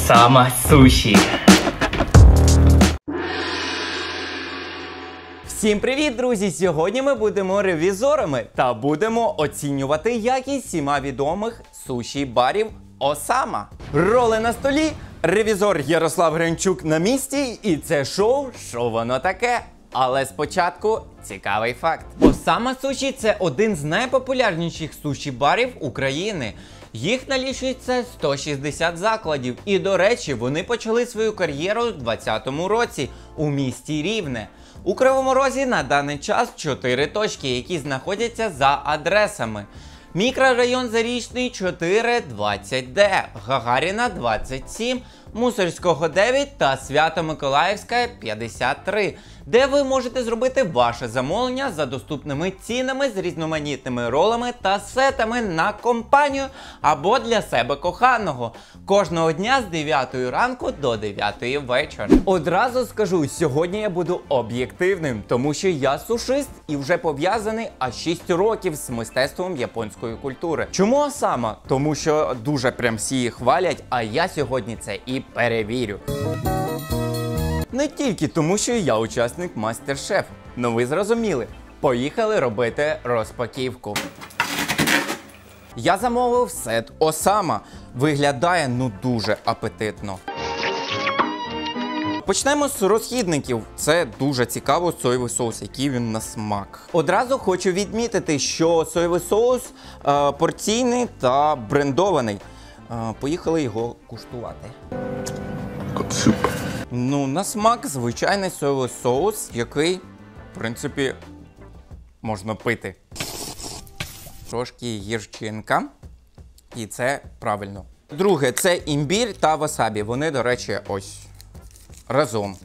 Осама Суші. Всім привіт, друзі! Сьогодні ми будемо ревізорами та будемо оцінювати якість всіма відомих суші-барів Осама. Роли на столі, ревізор Ярослав Гринчук на місці, і це шоу «Що воно таке?». Але спочатку цікавий факт. Осама Суші – це один з найпопулярніших суші-барів України. Їх налічується 160 закладів. І, до речі, вони почали свою кар'єру у 2020 році у місті Рівне. У Кривому Розі на даний час 4 точки, які знаходяться за адресами. Мікрорайон Зарічний 4-20Д, Гагаріна 27, Мусорського 9 та Свято-Миколаївська 53, де ви можете зробити ваше замовлення за доступними цінами з різноманітними ролами та сетами на компанію або для себе коханого. Кожного дня з 9 ранку до 9 вечора. Одразу скажу, сьогодні я буду об'єктивним, тому що я сушист і вже пов'язаний аж 6 років з мистецтвом японської культури. Чому Осама? Тому що дуже прям всі її хвалять, а я сьогодні це і перевірю. Не тільки тому, що я учасник Мастер-Шеф. Ну ви зрозуміли. Поїхали робити розпаківку. Я замовив сет Осама. Виглядає ну дуже апетитно. Почнемо з розхідників. Це дуже цікаво, соєвий соус, який він на смак. Одразу хочу відмітити, що соєвий соус порційний та брендований. Поїхали його куштувати. Ну, на смак звичайний соєвий соус, який, в принципі, можна пити. Трошки гірчинка. І це правильно. Друге, це імбір та васабі. Вони, до речі, ось разом.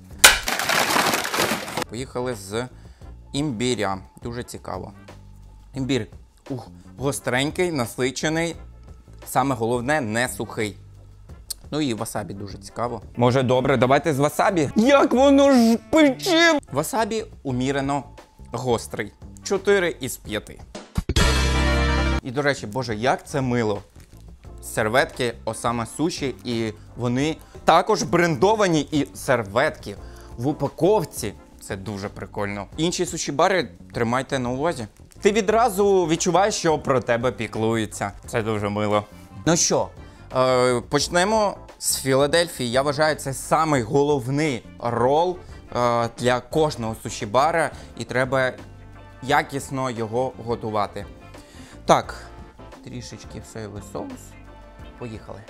Поїхали з імбіря. Дуже цікаво. Імбір гостренький, насичений. Саме головне, не сухий. Ну і васабі дуже цікаво. Може добре, давайте з васабі. Як воно ж пече! Васабі умірено гострий. 4 із 5. І, до речі, боже, як це мило. Серветки Осама Суші, і вони також брендовані, і серветки в упаковці. Це дуже прикольно. Інші суші-бари тримайте на увазі. Ти відразу відчуваєш, що про тебе піклуються. Це дуже мило. Ну що, почнемо з Філадельфії. Я вважаю, це самий головний рол для кожного суші-бара, і треба якісно його готувати. Так, трішечки соєвий соус. Поїхали.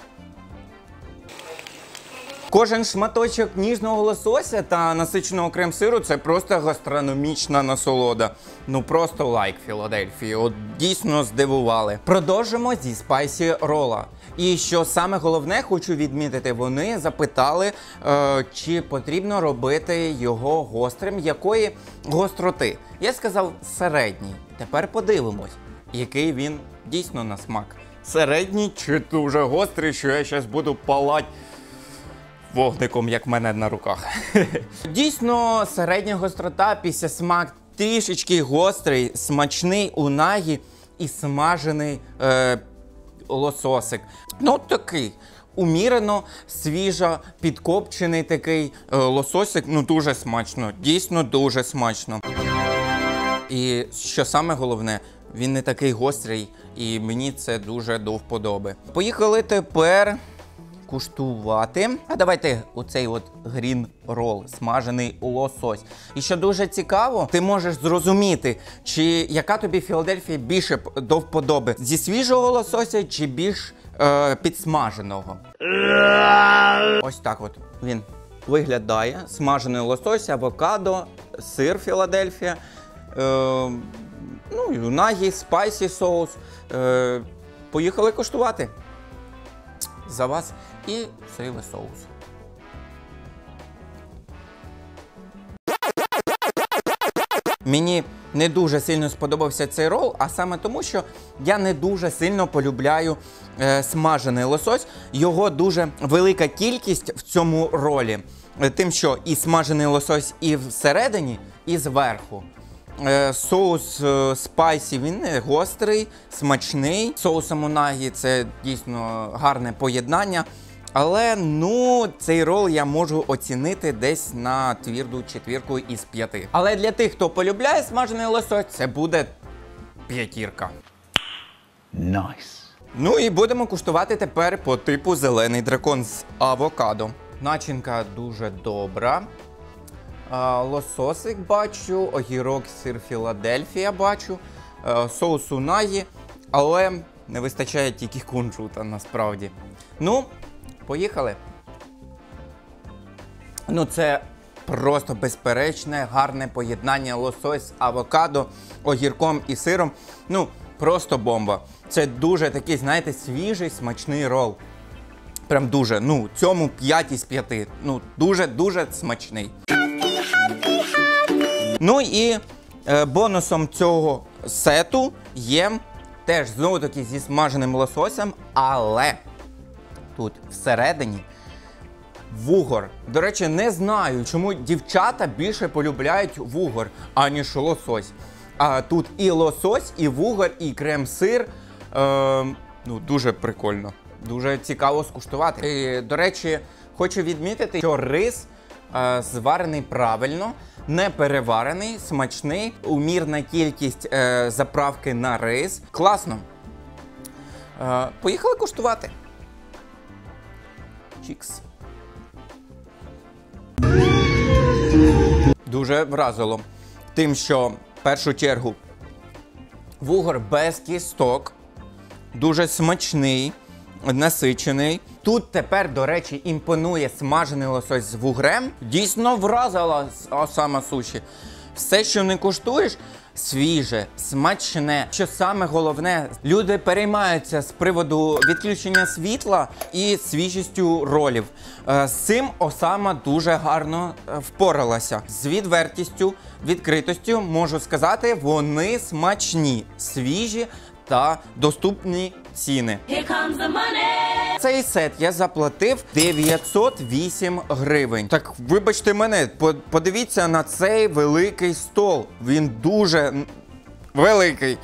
Кожен шматочок ніжного лосося та насиченого крем-сиру – це просто гастрономічна насолода. Ну просто лайк Філадельфії, от дійсно здивували. Продовжимо зі спайсі рола. І що саме головне, хочу відмітити, вони запитали, чи потрібно робити його гострим, якої гостроти. Я сказав середній. Тепер подивимось, який він дійсно на смак. Середній чи дуже гострий, що я зараз буду палати вогником, як в мене на руках. Дійсно, середня гострота, після смак трішечки гострий, смачний унагі і смажений лососик. Ну, такий умірено, свіжо, підкопчений такий лососик. Ну, дуже смачно, дійсно дуже смачно. І що саме головне, він не такий гострий, і мені це дуже до вподоби. Поїхали тепер куштувати. А давайте оцей от грін рол, смажений лосось. І що дуже цікаво, ти можеш зрозуміти, чи яка тобі Філадельфія більше до вподоби. Зі свіжого лосося чи більш підсмаженого. Ось так от він виглядає. Смажений лосось, авокадо, сир Філадельфія. Ну, і унагі, спайсі соус. Поїхали куштувати. За вас і соєвий соус. Мені не дуже сильно сподобався цей рол, а саме тому, що я не дуже сильно полюбляю смажений лосось. Його дуже велика кількість в цьому ролі. Тим, що і смажений лосось і всередині, і зверху. Соус спайсі, він гострий, смачний. Соусом унагі це дійсно гарне поєднання. Але, ну, цей рол я можу оцінити десь на тверду 4 із 5. Але для тих, хто полюбляє смажений лосось, це буде 5. Nice. Ну і будемо куштувати тепер по типу зелений дракон з авокадо. Начинка дуже добра. Лососик бачу, огірок, сир Філадельфія бачу, соус унагі, але не вистачає тільки кунжута насправді. Ну, поїхали. Ну це просто безперечне, гарне поєднання лосось з авокадо, огірком і сиром. Ну, просто бомба. Це дуже такий, знаєте, свіжий, смачний рол. Прям дуже, ну, цьому 5 із 5. Ну, дуже-дуже смачний. Ну і бонусом цього сету є теж, знову-таки, зі смаженим лососем, але тут всередині вугор. До речі, не знаю, чому дівчата більше полюбляють вугор, аніж лосось. А тут і лосось, і вугор, і крем-сир. Ну, дуже прикольно. Дуже цікаво скуштувати. І, до речі, хочу відмітити, що рис зварений правильно, не переварений, смачний, умірна кількість заправки на рис. Класно. Поїхали куштувати. Чікс. Дуже вразило тим, що в першу чергу вугор без кісток, дуже смачний, насичений. Тут тепер, до речі, імпонує смажений лосось з вугрем. Дійсно вразила Осама Суші. Все, що не куштуєш, свіже, смачне. Що саме головне, люди переймаються з приводу відключення світла і свіжістю ролів. З цим Осама дуже гарно впоралася. З відвертістю, відкритостю, можу сказати, вони смачні, свіжі та доступні ціни. Цей сет я заплатив 908 гривень. Так, вибачте мене, подивіться на цей великий стол. Він дуже великий.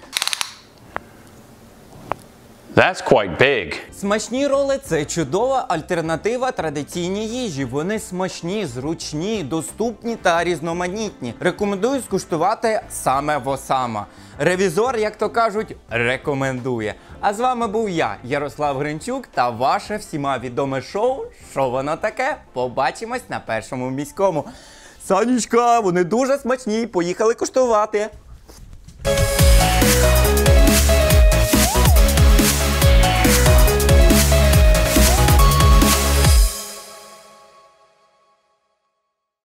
That's quite big. Смачні роли – це чудова альтернатива традиційній їжі. Вони смачні, зручні, доступні та різноманітні. Рекомендую скуштувати саме в Осама. Ревізор, як то кажуть, рекомендує. А з вами був я, Ярослав Гринчук, та ваше всіма відоме шоу «Що воно таке?». Побачимось на Першому міському. Санечка, вони дуже смачні, поїхали куштувати.